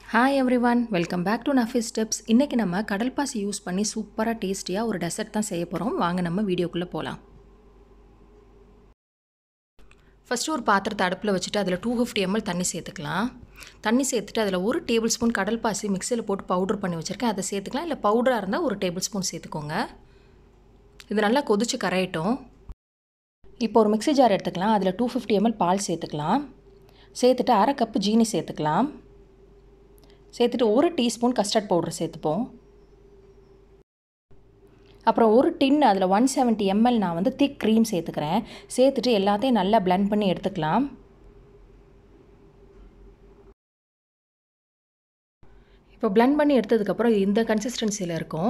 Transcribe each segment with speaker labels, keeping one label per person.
Speaker 1: Hi everyone, welcome back to Nafis Tips. இன்னைக்கு நம்ம கடல் பாசி யூஸ் பண்ணி சூப்பரா டேஸ்டியா ஒரு டெசர்ட் தான் செய்ய போறோம். வாங்க நம்ம வீடியோக்குள்ள போலாம். ஃபர்ஸ்ட் ஒரு பாத்திரத்தை அடுப்புல வச்சிட்டு அதுல 250 ml தண்ணி சேர்த்துக்கலாம். தண்ணி சேர்த்துட்டு அதுல 1 டேபிள்ஸ்பூன் கடல் பாசி மிக்ஸில போட்டு பவுடர் பண்ணி வச்சிருக்கேன். அதை சேர்த்துக்கலாம். இல்ல பவுடரா இருந்தா 1 டேபிள்ஸ்பூன் சேர்த்துக்கோங்க. இது நல்லா கொதிச்சு கரையட்டும். இப்போ ஒரு மிக்ஸி ஜார் எடுத்துக்கலாம். அதுல 250 ml பால் சேர்த்துக்கலாம். சேர்த்துட்டு 1/2 கப் ஜீனி சேர்த்துக்கலாம். சேர்த்துட்டு 1 டீஸ்பூன் கஸ்டர்ட் பவுடர் சேர்த்துப்போம். அப்புறம் ஒரு டின் அதில் 170 ml நான் வந்து திக் க்ரீம் சேர்த்துக்கிறேன். சேர்த்துட்டு எல்லாத்தையும் நல்லா பிளெண்ட் பண்ணி எடுத்துக்கலாம். இப்போ பிளெண்ட் பண்ணி எடுத்ததுக்கப்புறம் இந்த கன்சிஸ்டன்சியில் இருக்கும்.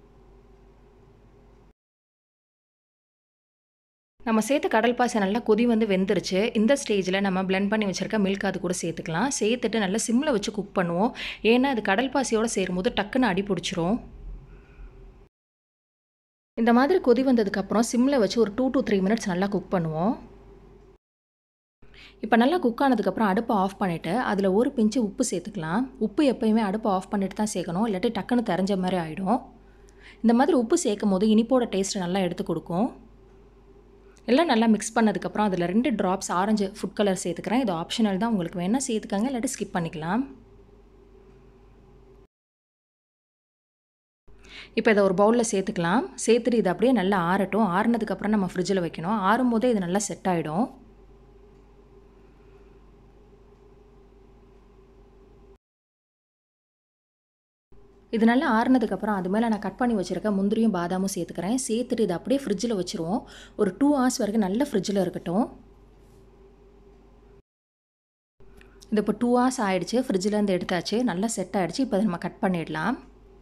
Speaker 1: நம்ம சேர்த்த கடல் பாசி நல்லா கொதி வந்து வெந்துருச்சு. இந்த ஸ்டேஜில் நம்ம பிளெண்ட் பண்ணி வச்சுருக்க மில்க் அது கூட சேர்த்துக்கலாம். சேர்த்துட்டு நல்லா சிம்மில் வச்சு குக் பண்ணுவோம். ஏன்னா அது கடல் பாசியோடு சேரும்போது டக்குன்னு அடி பிடிச்சிரும். இந்த மாதிரி கொதி வந்ததுக்கப்புறம் சிம்மில் வச்சு ஒரு 2 to 3 minutes நல்லா குக் பண்ணுவோம். இப்போ நல்லா குக் ஆனதுக்கப்புறம் அடுப்பை ஆஃப் பண்ணிவிட்டு அதில் ஒரு பிஞ்சு உப்பு சேர்த்துக்கலாம். உப்பு எப்போயுமே அடுப்பை ஆஃப் பண்ணிட்டு தான் சேர்க்கணும், இல்லாட்டி டக்குன்னு தெரிஞ்ச மாதிரி ஆகிடும். இந்த மாதிரி உப்பு சேர்க்கும் போது இனிப்போட டேஸ்ட்டு நல்லா எடுத்து கொடுக்கும். எல்லாம் நல்லா மிக்ஸ் பண்ணதுக்கப்புறம் அதில் 2 ட்ராப்ஸ் ஆரஞ்சு ஃபுட் கலர் சேர்த்துக்கிறேன். இது ஆப்ஷனல் தான், உங்களுக்கு வேணால் சேர்த்துக்கங்க, இல்லாட்டி ஸ்கிப் பண்ணிக்கலாம். இப்போ இதை ஒரு பவுலில் சேர்த்துக்கலாம். சேர்த்துட்டு இது அப்படியே நல்லா ஆறட்டும். ஆறுனதுக்கப்புறம் நம்ம ஃப்ரிட்ஜில் வைக்கணும். ஆறும் போதே இது நல்லா செட் ஆகிடும். இது நல்லா ஆறுனதுக்கப்புறம் அது மேலே நான் கட் பண்ணி வச்சுருக்க முந்திரியும் பாதாமும் சேர்த்துக்கிறேன். சேர்த்துட்டு இது அப்படியே ஃப்ரிட்ஜில் வச்சுருவோம். ஒரு 2 hours வரைக்கும் நல்ல ஃப்ரிட்ஜில் இருக்கட்டும். இது இப்போ 2 hours ஆகிடுச்சு. ஃப்ரிட்ஜிலேருந்து எடுத்தாச்சு, நல்லா செட் ஆகிடுச்சு. இப்போ அதை நம்ம கட் பண்ணிடலாம்.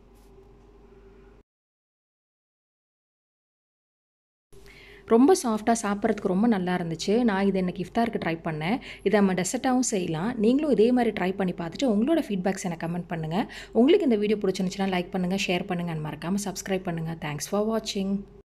Speaker 1: ரொம்ப சாஃப்டாக சாப்பிட்றதுக்கு ரொம்ப நல்லா இருந்துச்சு. நான் இதை எனக்கு இஃப்தாருக்கு ட்ரை பண்ணேன். இதை நம்ம டெசர்ட்டாகவும் செய்யலாம். நீங்களும் இதே மாதிரி ட்ரை பண்ணி பார்த்துட்டு உங்களோட ஃபீட்பேக்ஸ் எனக்கு கமெண்ட் பண்ணுங்கள். உங்களுக்கு இந்த வீடியோ பிடிச்சிருந்துச்சுன்னா லைக் பண்ணுங்கள், ஷேர் பண்ணுங்கள், மறக்காமல் சப்ஸ்கிரைப் பண்ணுங்கள். தேங்க்ஸ் ஃபார் வாட்சிங்.